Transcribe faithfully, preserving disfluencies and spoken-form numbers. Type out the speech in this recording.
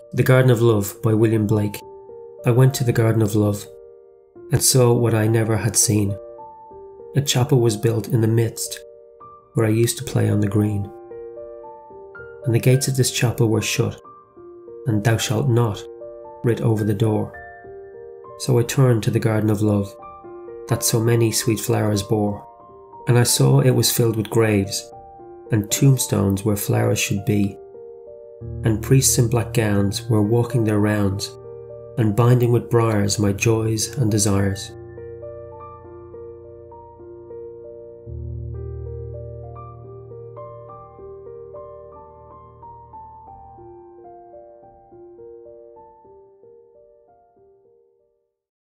The Garden of Love by William Blake. I went to the Garden of Love and saw what I never had seen. A chapel was built in the midst where I used to play on the green. And the gates of this chapel were shut, and "Thou shalt not" writ over the door. So I turned to the Garden of Love that so many sweet flowers bore, and I saw it was filled with graves and tombstones where flowers should be, and priests in black gowns were walking their rounds and binding with briars my joys and desires.